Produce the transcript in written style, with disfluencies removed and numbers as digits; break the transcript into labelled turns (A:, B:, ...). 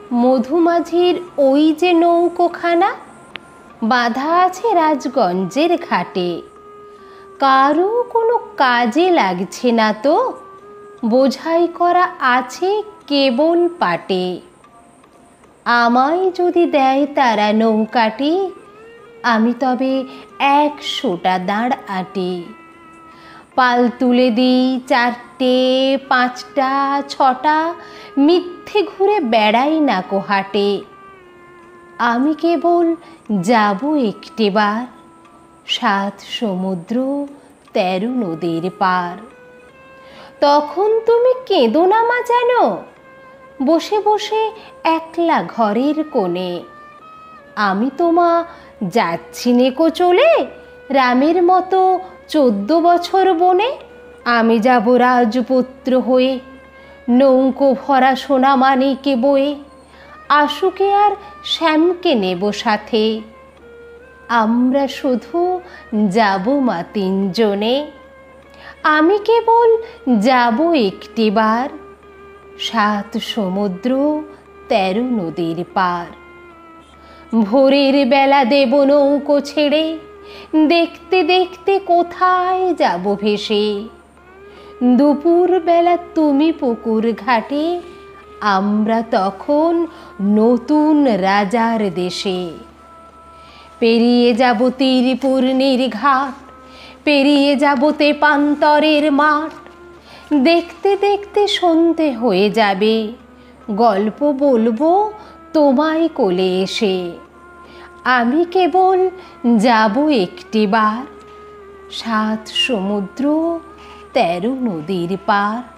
A: মধুমাঝির ওই যে নৌকোখানা বাঁধা আছে রাজগঞ্জের ঘাটে, কারও কোনো কাজে লাগছে না তো, বোঝাই করা আছে কেবল পাটে। আমায় যদি দেয় তারা নৌকাটি, আমি তবে 100টা দাঁড় আটি। পাল তুলে দিই 4টে 5টা 6টা, মিথ্যে ঘুরে বেড়াই না কো হাটে। আমি কেবল যাব একটিবার 7 সমুদ্র 13 নদীর পার। তখন তুমি কেঁদো না মা যেন, বসে বসে একলা ঘরের কোণে। আমি তোমা যাচ্ছি নেকো চলে, রামের মতো 14 বছর বনে। আমি যাব রাজপুত্র হয়ে, নৌকো ভরা সোনা মানিকে বয়ে। আশুকে আর শ্যামকে নেব সাথে, আমরা শুধু যাব মা 3 জনে। আমি কেবল যাব একটিবার 7 সমুদ্র 13 নদীর পার। ভোরের বেলা দেব নৌকো ছেড়ে, দেখতে দেখতে কোথায় যাব ভেসে। দুপুর বেলা তুমি পুকুর ঘাটে, আমরা তখন নতুন রাজার দেশে। পেরিয়ে যাব তীরপূর্ণির ঘাট, পেরিয়ে যাব তেপান্তরের মাঠ। দেখতে দেখতে সন্ধে হয়ে যাবে, গল্প বলবো তোমায় কোলে এসে। আমি কেবল যাব একটিবার 7 সমুদ্র 13 নদীর পার।